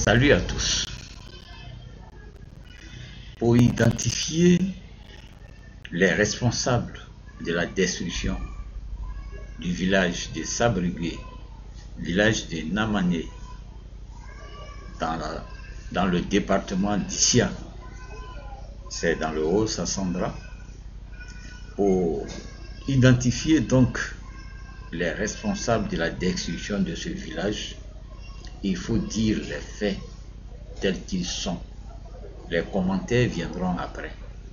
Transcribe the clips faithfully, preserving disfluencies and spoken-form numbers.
Salut à tous. Pour identifier les responsables de la destruction du village de Sabrigué, village de Namané, dans, la, dans le département d'Issia, c'est dans le Haut-Sassandra, pour identifier donc les responsables de la destruction de ce village, il faut dire les faits tels qu'ils sont. Les commentaires viendront après.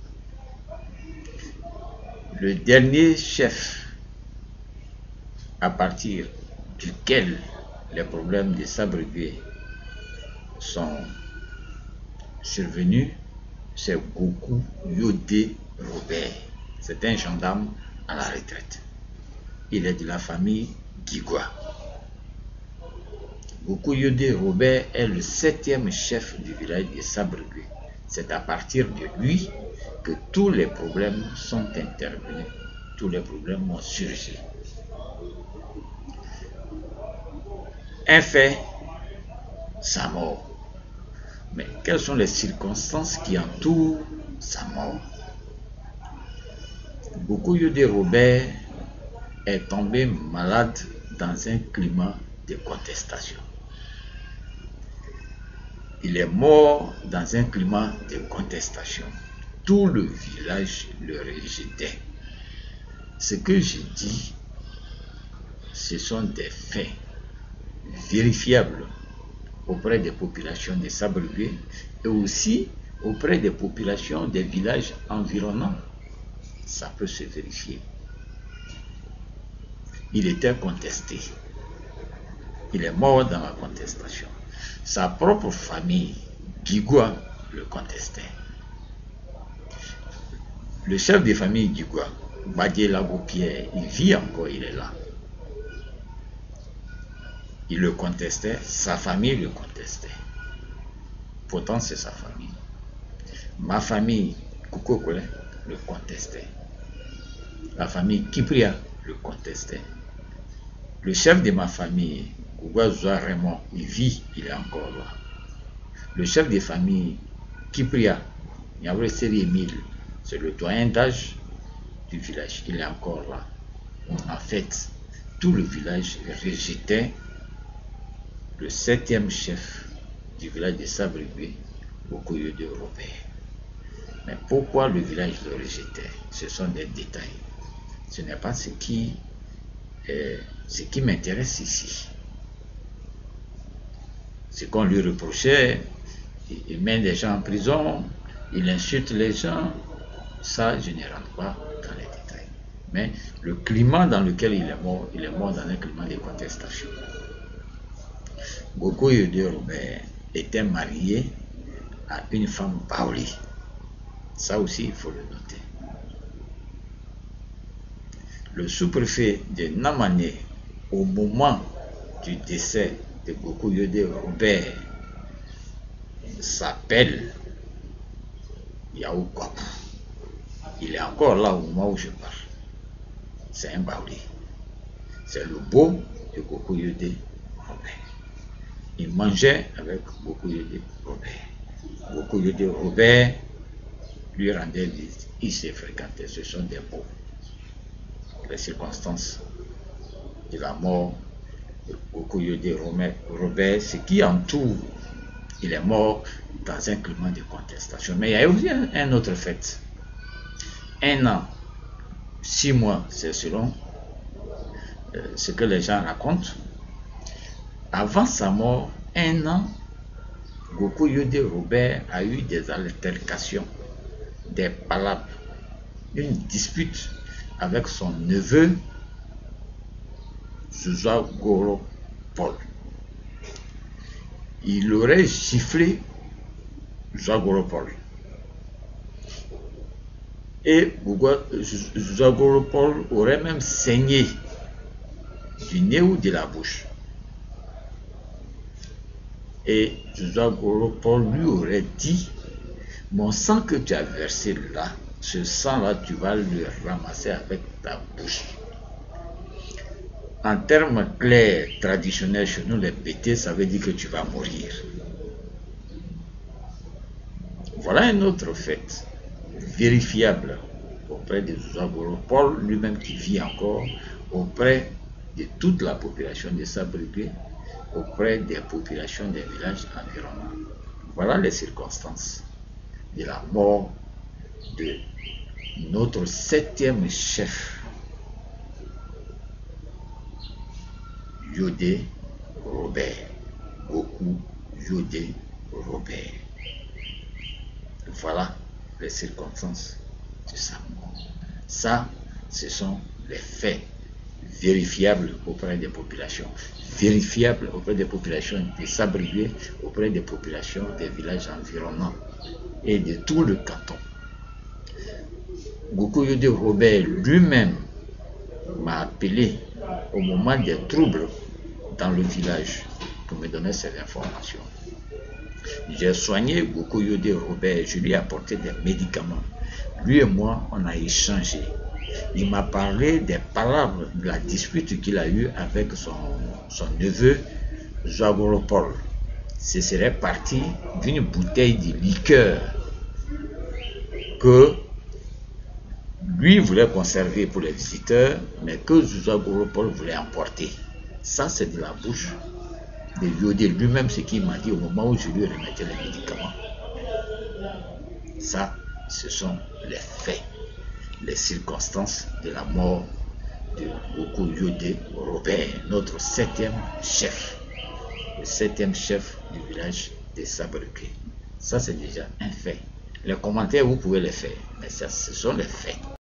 Le dernier chef à partir duquel les problèmes de Sabrigué sont survenus, c'est Goku Yodé Robert. C'est un gendarme à la retraite. Il est de la famille Gigwa. Goku Yodé Robert est le septième chef du village de Sabrigué. C'est à partir de lui que tous les problèmes sont intervenus, tous les problèmes ont surgi. Un fait, sa mort. Mais quelles sont les circonstances qui entourent sa mort? Goku Yodé Robert est tombé malade dans un climat de contestation. Il est mort dans un climat de contestation. Tout le village le rejetait. Ce que je dis, ce sont des faits vérifiables auprès des populations de Sabrigué et aussi auprès des populations des villages environnants. Ça peut se vérifier. Il était contesté. Il est mort dans la contestation. Sa propre famille, Gigwa, le contestait. Le chef de famille Gigwa, Badie Lago-Pierre, il vit encore, il est là. Il le contestait, sa famille le contestait. Pourtant, c'est sa famille. Ma famille, Koukokole, le contestait. La famille Kipria le contestait. Le chef de ma famille, Gougouazoua Raymond, il vit, il est encore là. Le chef de famille Kipria, Niabre Seri Emile, c'est le doyen d'âge du village, il est encore là. En fait, tout le village rejetait le septième chef du village de Sabrigué, Goku Yodé Robert. Mais pourquoi le village le rejetait? Ce sont des détails. Ce n'est pas ce qui, euh, ce qui m'intéresse ici. Ce qu'on lui reprochait, il met des gens en prison, il insulte les gens, ça je ne rentre pas dans les détails. Mais le climat dans lequel il est mort, il est mort dans un climat de contestation. Goku Yodé Robert était marié à une femme Baoli. Ça aussi, il faut le noter. Le sous-préfet de Namané, au moment du décès de Goku Yodé Robert, s'appelle Yao Kwaku. Il est encore là au moment où je parle. C'est un Baoli. C'est le beau de Goku Yodé Robert. Il mangeait avec Goku Yodé Robert. Goku Yodé Robert lui rendait visite. Il s'est fréquenté. Ce sont des beaux. Les circonstances de la mort de Goku Yodé Robert, ce qui entoure, il est mort dans un climat de contestation. Mais il y a aussi un, un autre fait. Un an, six mois, c'est selon euh, ce que les gens racontent. Avant sa mort, un an, Goku Yodé Robert a eu des altercations, des palabres, une dispute avec son neveu Zouzoua Goro Paul. Il aurait giflé Zouzoua Goro Paul. Et Zouzoua Goro Paul aurait même saigné du nez ou de la bouche. Et Zouzoua Goro Paul lui aurait dit: mon sang que tu as versé là, ce sang-là, tu vas le ramasser avec ta bouche. En termes clairs, traditionnels, chez nous, les pétés, ça veut dire que tu vas mourir. Voilà un autre fait vérifiable auprès de Zouagouro Paul lui-même qui vit encore, auprès de toute la population de Sabrugé, auprès des populations des villages environnants. Voilà les circonstances de la mort de notre septième chef, Yodé Robert, Gokou Yodé Robert. Voilà les circonstances de sa mort. Ça, ce sont les faits vérifiables auprès des populations, vérifiables auprès des populations de Sabrugé, auprès des populations des villages environnants et de tout le canton. Gokou Yodé Robert lui-même m'a appelé au moment des troubles dans le village pour me donner ces informations. J'ai soigné Gokou Yodé Robert, je lui ai apporté des médicaments. Lui et moi, on a échangé. Il m'a parlé des palabres de la dispute qu'il a eue avec son, son neveu, Zouagouro Paul. Ce serait parti d'une bouteille de liqueur que lui voulait conserver pour les visiteurs, mais que Zouagouro Paul voulait emporter. Ça, c'est de la bouche de Yodé lui-même, ce qu'il m'a dit au moment où je lui remettais les médicaments. Ça, ce sont les faits, les circonstances de la mort de Gokou Yodé Robert, notre septième chef, le septième chef du village de Sabrugé. Ça, c'est déjà un fait. Les commentaires, vous pouvez les faire, mais ça, ce sont les faits.